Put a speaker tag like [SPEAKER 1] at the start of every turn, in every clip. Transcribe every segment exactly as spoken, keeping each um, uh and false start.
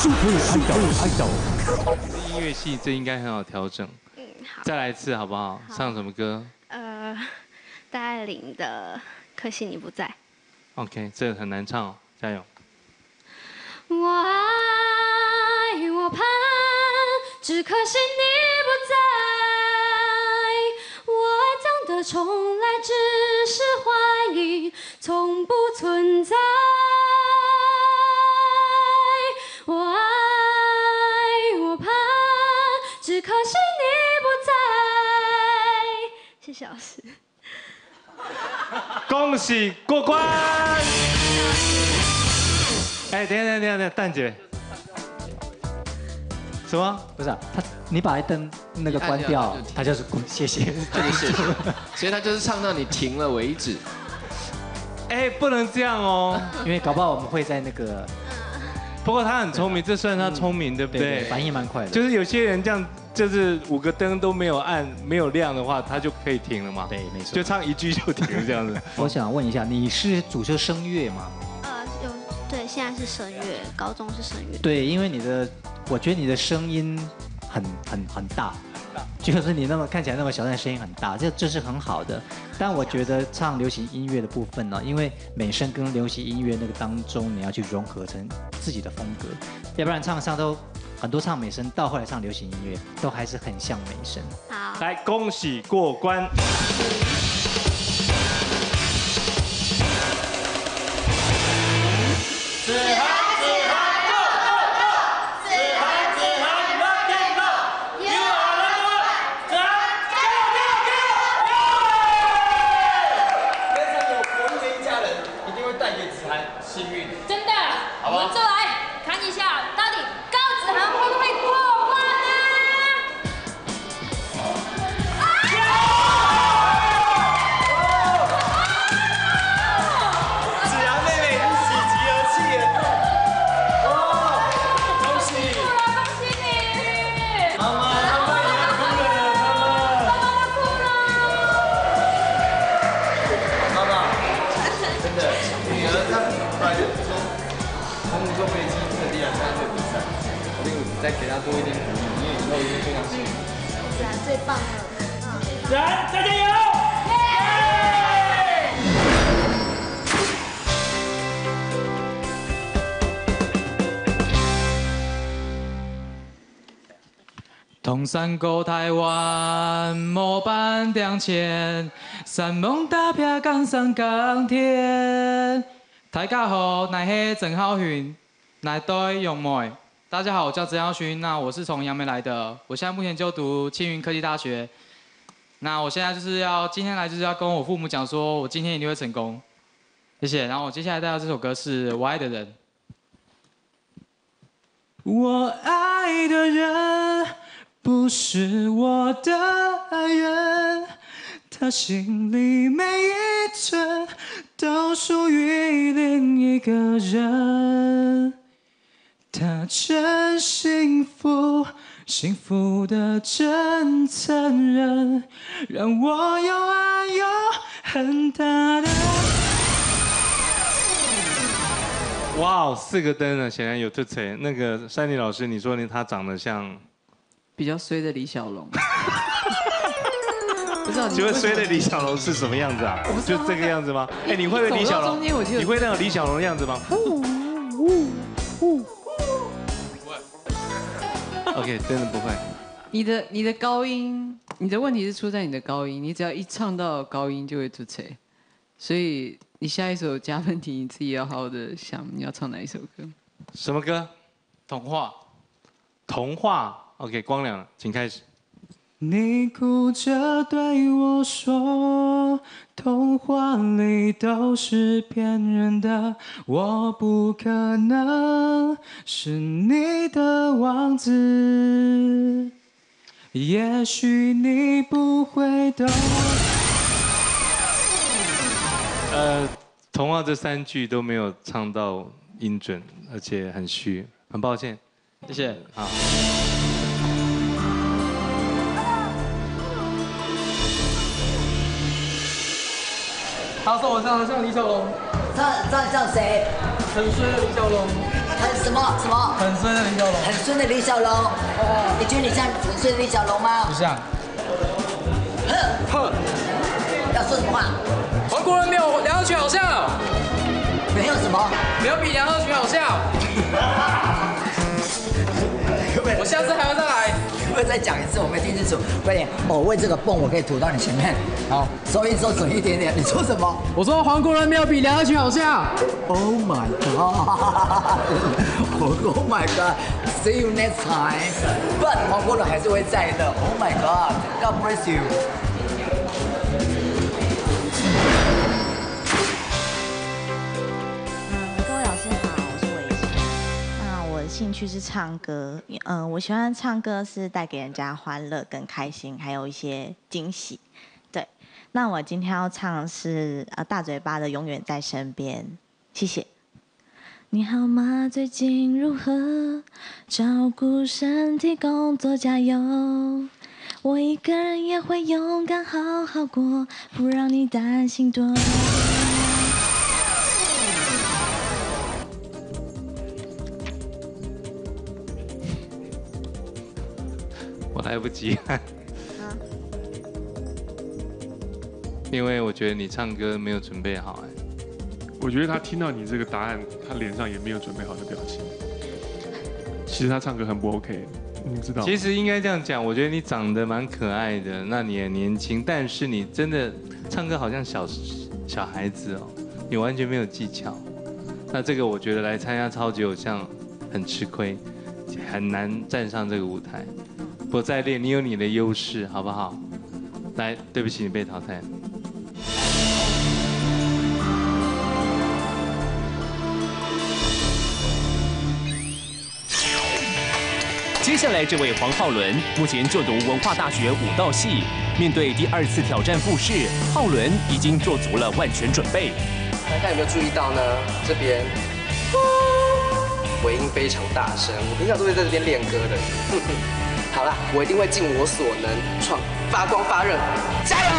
[SPEAKER 1] Super Idol。
[SPEAKER 2] 音乐系这应该很好调整。
[SPEAKER 3] 嗯，好。
[SPEAKER 2] 再来一次好不好？唱什么歌？
[SPEAKER 3] 呃，戴爱玲的《可惜你不在》。
[SPEAKER 2] OK， 这很难唱哦，加油。
[SPEAKER 3] 我爱我盼，只可惜你不在。我爱总的从来只是幻影，从不存在。我爱我盼，只可惜你不在。谢谢老师。
[SPEAKER 2] 恭喜过关！哎，等一下等一下等一下，蛋姐，什么？
[SPEAKER 1] 不是啊，他你把灯那个关掉，他就是谢谢，
[SPEAKER 4] 就是谢谢，所以他就是唱到你停了为止。
[SPEAKER 2] 哎，不能这样哦，
[SPEAKER 1] 因为搞不好我们会在那个。
[SPEAKER 2] 不过他很聪明，这算他聪明，对不对？
[SPEAKER 1] 反应蛮快的。
[SPEAKER 2] 就是有些人这样，就是五个灯都没有按、没有亮的话，他就可以停了嘛。
[SPEAKER 1] 对，没错。
[SPEAKER 2] 就唱一句就停了这样子。
[SPEAKER 1] 我想问一下，你是主修声乐吗？
[SPEAKER 3] 呃，有对，现在是声乐，高中是声乐。
[SPEAKER 1] 对，因为你的，我觉得你的声音很很很大，就是你那么看起来那么小，但声音很大，这这是很好的。但我觉得唱流行音乐的部分呢，因为美声跟流行音乐那个当中，你要去融合成自己的风格，要不然唱上都很多唱美声，到后来唱流行音乐都还是很像美声。
[SPEAKER 3] 好，
[SPEAKER 2] 来恭喜过关。
[SPEAKER 5] 子涵，子涵，Go Go Go！ 子涵，子涵，Rockin' Roll！You are number one！ 子涵，加油加油加油！
[SPEAKER 6] 非常有活力的一家人，一定会带给子涵幸运。
[SPEAKER 7] 真的，
[SPEAKER 6] 好吧
[SPEAKER 7] 我们就来看一下，到底高子涵会不会过关呢？
[SPEAKER 6] 子涵妹妹喜极而泣耶！哇，恭喜！
[SPEAKER 7] 恭喜你！
[SPEAKER 6] 妈妈，妈妈也要哭了，妈妈。
[SPEAKER 7] 妈妈哭了。
[SPEAKER 6] 妈妈，真的，女儿她本来就从从无中飞机这个力量参加这个比赛，我定再给她多一点鼓励，因为以后一定非常幸运。
[SPEAKER 3] 子涵最棒了。
[SPEAKER 5] 子涵，再加油！
[SPEAKER 8] 同山过台湾，模板两千，山盟大劈江山钢铁。大家好，乃是郑浩勋，乃对永梅。大家好，我叫郑浩勋，那我是从杨梅来的，我现在目前就读青云科技大学。那我现在就是要今天来就是要跟我父母讲说，我今天一定会成功，谢谢。然后我接下来带到这首歌是我爱的人。我爱的人不是我的爱人，他心里每一寸都属于另一个人。他真幸福，幸福的真残忍，让我又爱又恨他的。
[SPEAKER 2] 哇，四个灯呢，显然有特色。那个珊妮老师，你说你他长得像
[SPEAKER 9] 比较衰的李小龙。不知道你
[SPEAKER 2] 请问衰的李小龙是什么样子啊？就这个样子吗？哎，你会不会李小龙？你会那种李小龙的样子吗？OK， 真的不会。
[SPEAKER 9] 你的你的高音，你的问题是出在你的高音，你只要一唱到高音就会出错，所以你下一首加分题你自己要好好的想，你要唱哪一首歌？
[SPEAKER 2] 什么歌？
[SPEAKER 8] 童话。
[SPEAKER 2] 童话。OK， 光良，请开始。
[SPEAKER 8] 你哭着对我说，童话里都是骗人的，我不可能是你的王子，也许你不会懂。
[SPEAKER 2] 呃，童话这三句都没有唱到音准，而且很虚，很抱歉。
[SPEAKER 8] 谢谢。
[SPEAKER 2] 好。
[SPEAKER 8] 他说我唱的像李小龙，
[SPEAKER 10] 唱唱像谁？
[SPEAKER 8] 很衰的李小龙。
[SPEAKER 10] 很什么什么？
[SPEAKER 8] 很深的李小龙。
[SPEAKER 10] 很顺的李小龙。你觉得你像很顺的李小龙吗？
[SPEAKER 8] 不像。
[SPEAKER 10] 哼。要说什么话？
[SPEAKER 8] 黄国伦没有梁鹤群好笑。
[SPEAKER 10] 没有什么？
[SPEAKER 8] 没有比梁鹤群好笑。我下次还要再来。
[SPEAKER 10] 可不可以再讲一次？我没听清楚。快点，我为这个泵我可以吐到你前面。好，收音收准一点点。你说什么？
[SPEAKER 8] 我说黄国伦没有比梁鹤群好笑。
[SPEAKER 10] Oh my god! Oh my god! See you next time. But 黄国伦还是会在的。Oh my god! God bless you.
[SPEAKER 11] 兴趣是唱歌，嗯、呃，我喜欢唱歌是带给人家欢乐跟开心，还有一些惊喜。对，那我今天要唱的是呃大嘴巴的《永远在身边》，谢谢。你好吗？最近如何？照顾身体，工作加油。我一个人也会勇敢好好过，不让你担心多。
[SPEAKER 2] 我来不及了，因为我觉得你唱歌没有准备好哎。
[SPEAKER 12] 我觉得他听到你这个答案，他脸上也没有准备好的表情。其实他唱歌很不 OK， 你知道吗？
[SPEAKER 2] 其实应该这样讲，我觉得你长得蛮可爱的，那你也年轻，但是你真的唱歌好像小小孩子哦，你完全没有技巧。那这个我觉得来参加超级偶像很吃亏，很难站上这个舞台。不过再练，你有你的优势，好不好？来，对不起，你被淘汰了。
[SPEAKER 13] 接下来这位黄浩伦，目前就读文化大学舞蹈系，面对第二次挑战复试，浩伦已经做足了万全准备。
[SPEAKER 14] 大家有没有注意到呢？这边回音非常大声，我平常都会在这边练歌的。好啦，我一定会尽我所能，创发光发热，加油！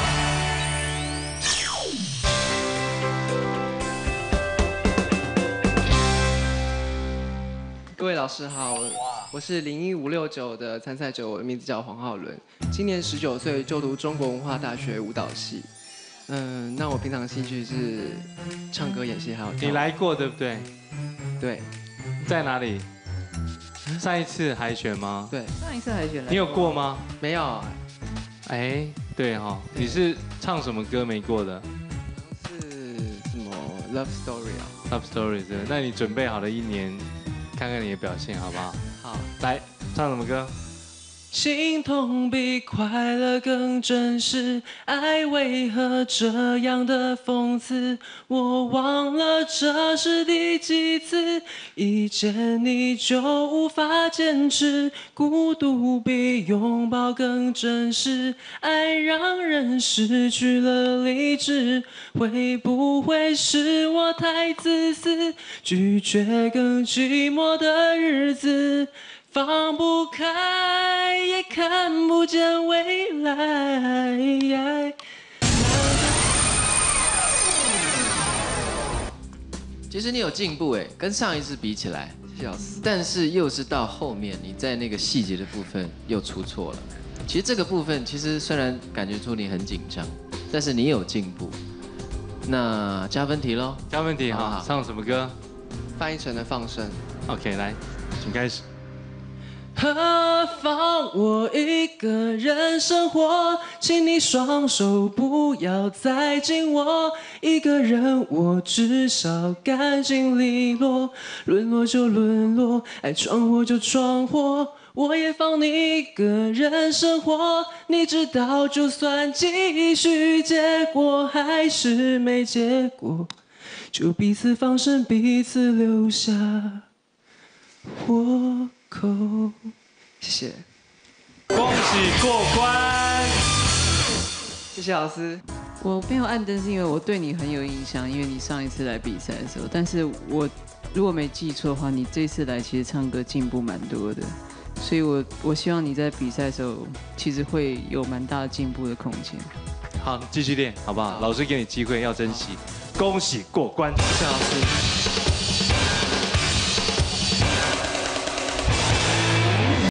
[SPEAKER 15] 各位老师好，我是零一五六九的参赛者，我的名字叫黄浩伦，今年十九岁，就读中国文化大学舞蹈系。嗯，那我平常兴趣是唱歌、演戏，还有
[SPEAKER 2] 你来过对不对？
[SPEAKER 15] 对，
[SPEAKER 2] 在哪里？上一次海选吗？
[SPEAKER 15] 对，
[SPEAKER 9] 上一次海选。
[SPEAKER 2] 你有过吗？
[SPEAKER 15] 没有。
[SPEAKER 2] 哎，对哈，你是唱什么歌没过的？
[SPEAKER 15] 是什么 Love Story 啊
[SPEAKER 2] ？Love Story 对，那你准备好了一年，看看你的表现好不好？
[SPEAKER 15] 好，
[SPEAKER 2] 来唱什么歌？
[SPEAKER 15] 心痛比快乐更真实，爱为何这样的讽刺？我忘了这是第几次，一见你就无法坚持，孤独比拥抱更真实，爱让人失去了理智，会不会是我太自私，拒绝更寂寞的日子？放不开，也看不见未来。
[SPEAKER 4] 其实你有进步哎，跟上一次比起来，
[SPEAKER 15] 笑死。
[SPEAKER 4] 但是又是到后面你在那个细节的部分又出错了。其实这个部分其实虽然感觉出你很紧张，但是你有进步。那加分题喽，
[SPEAKER 2] 加分题哈，唱什么歌？
[SPEAKER 15] 范逸臣的《放生》。
[SPEAKER 2] OK， 来，请开始。
[SPEAKER 15] 何妨我一个人生活，请你双手不要再紧握，一个人我至少干净利落，沦落就沦落，爱闯祸就闯祸，我也放你一个人生活，你知道就算继续，结果还是没结果，就彼此放生，彼此留下活口。谢谢，
[SPEAKER 2] 恭喜过关！
[SPEAKER 15] 谢谢老师。
[SPEAKER 9] 我没有按灯是因为我对你很有印象，因为你上一次来比赛的时候，但是我如果没记错的话，你这次来其实唱歌进步蛮多的，所以我我希望你在比赛的时候其实会有蛮大的进步的空间。
[SPEAKER 2] 好，继续练好不好？老师给你机会要珍惜，恭喜过关！
[SPEAKER 15] 谢谢老师。